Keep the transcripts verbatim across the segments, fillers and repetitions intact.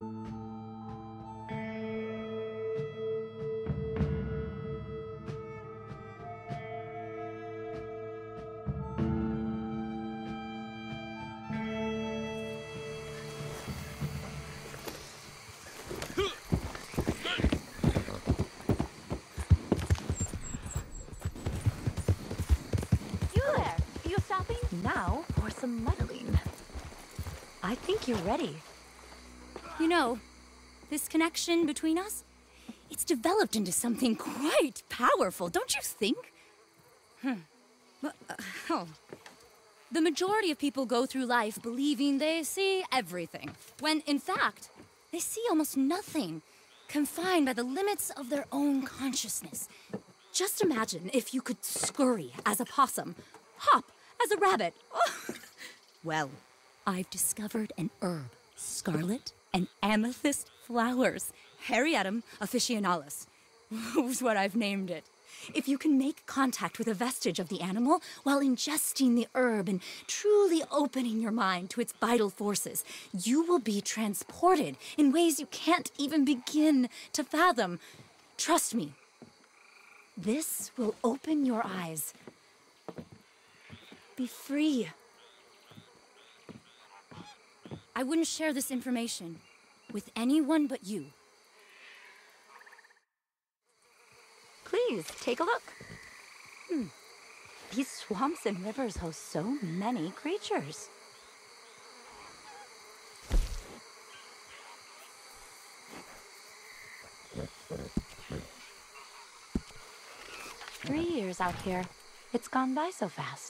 Now for some muddling. I think you're ready. You know, this connection between us, it's developed into something quite powerful, don't you think? Hmm. Uh, oh. The majority of people go through life believing they see everything, when in fact, they see almost nothing, confined by the limits of their own consciousness. Just imagine if you could scurry as a possum, hop as a rabbit. Well, I've discovered an herb, scarlet and amethyst flowers. Harriatum officinalis was what I've named it. If you can make contact with a vestige of the animal while ingesting the herb and truly opening your mind to its vital forces, you will be transported in ways you can't even begin to fathom. Trust me, this will open your eyes. Be free. I wouldn't share this information with anyone but you. Please, take a look. Hmm. These swamps and rivers host so many creatures. Three years out here. It's gone by so fast.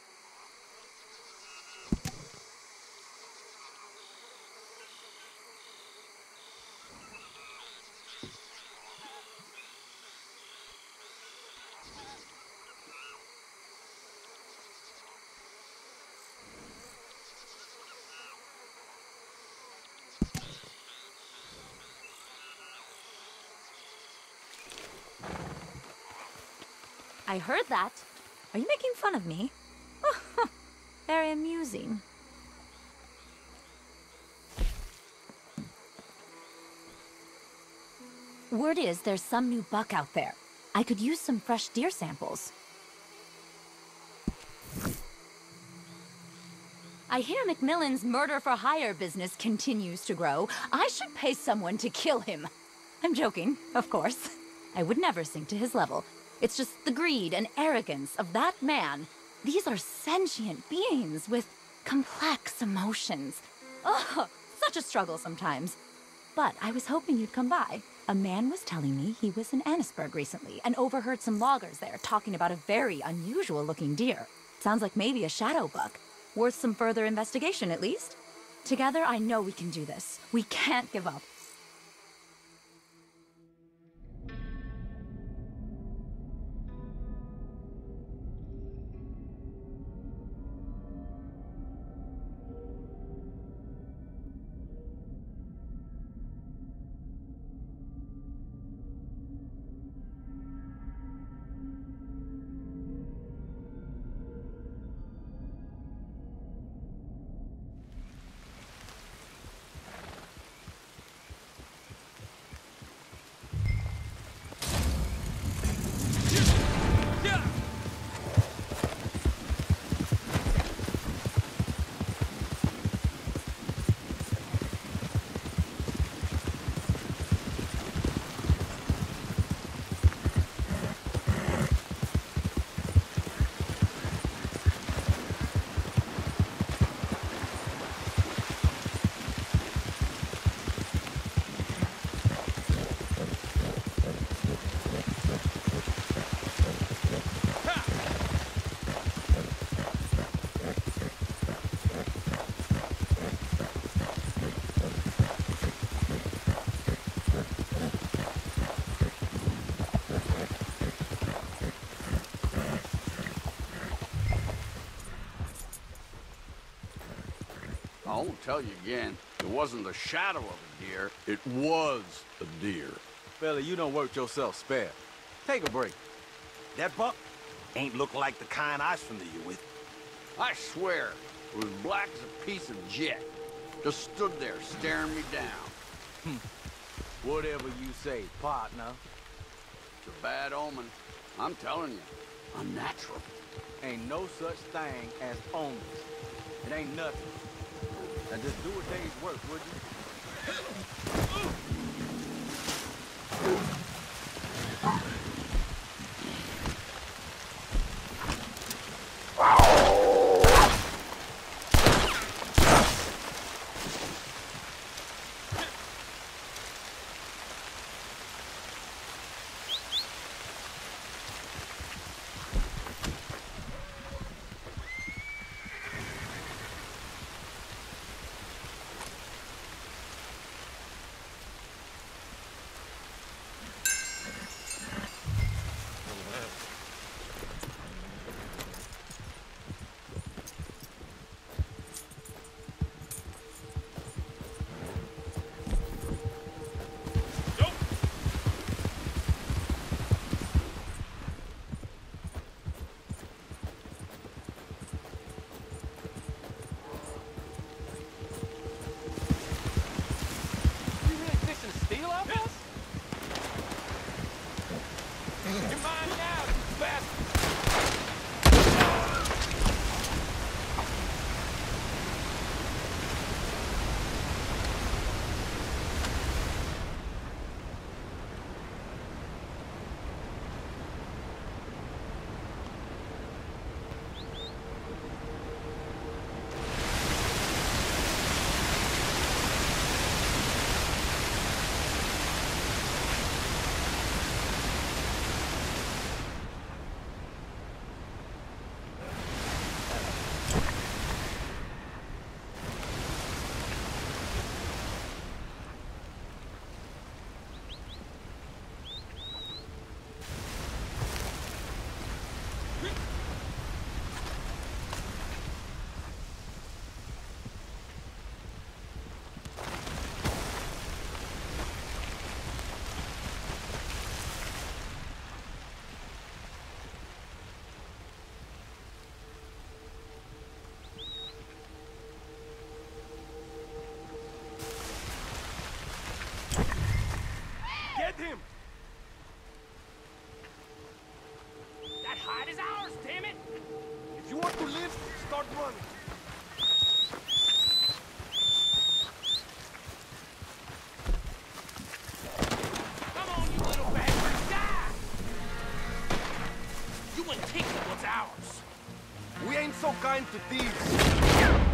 I heard that. Are you making fun of me? Oh, very amusing. Word is there's some new buck out there. I could use some fresh deer samples. I hear Macmillan's murder-for-hire business continues to grow. I should pay someone to kill him. I'm joking, of course. I would never sink to his level. It's just the greed and arrogance of that man. These are sentient beings with complex emotions. Ugh, such a struggle sometimes. But I was hoping you'd come by. A man was telling me he was in Annesburg recently and overheard some loggers there talking about a very unusual-looking deer. Sounds like maybe a shadow buck. Worth some further investigation, at least. Together, I know we can do this. We can't give up. I won't tell you again. It wasn't the shadow of a deer. It was a deer. Fella, you done worked yourself spare. Take a break. That buck ain't look like the kind I was familiar with. I swear, it was black as a piece of jet. Just stood there staring me down. Whatever you say, partner. It's a bad omen. I'm telling you. Unnatural. Ain't no such thing as omens. It ain't nothing. Now just do a day's work, would you? Him! That hide is ours, damn it! If you want to live, start running. Come on, you little bastard, die! You ain't taking what's ours. We ain't so kind to thieves.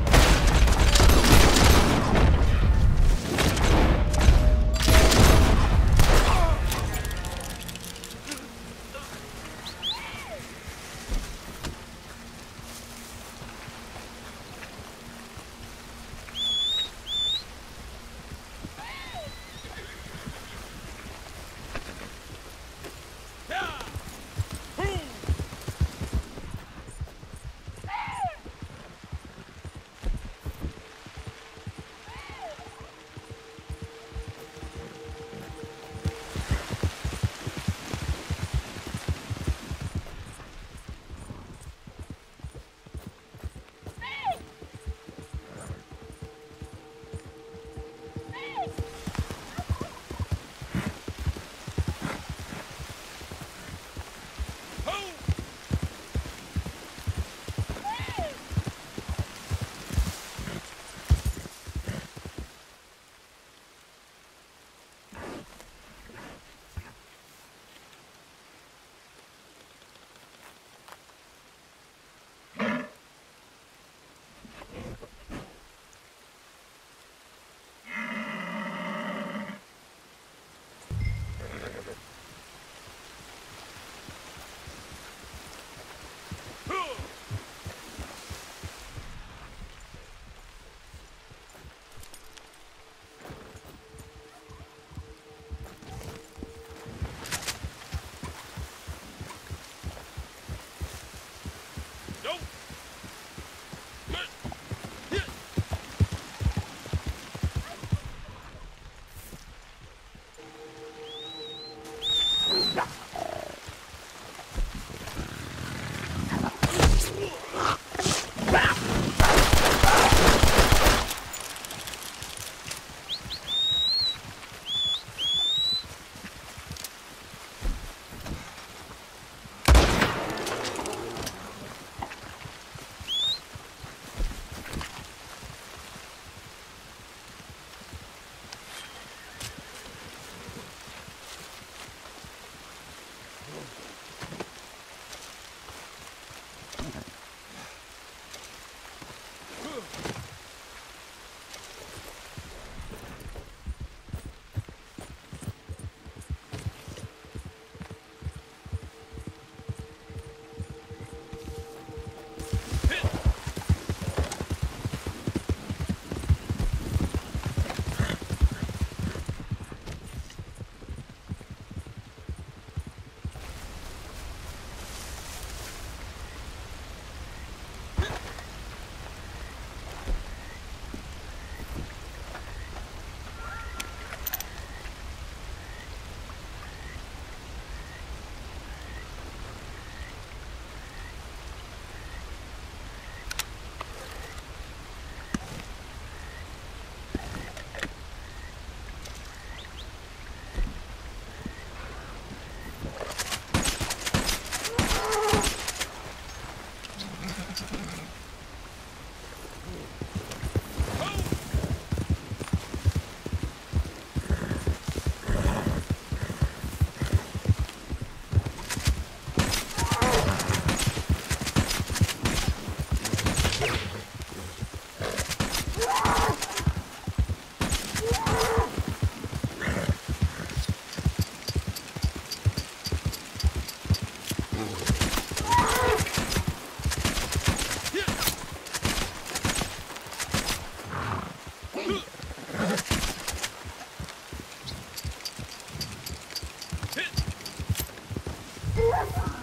Hit!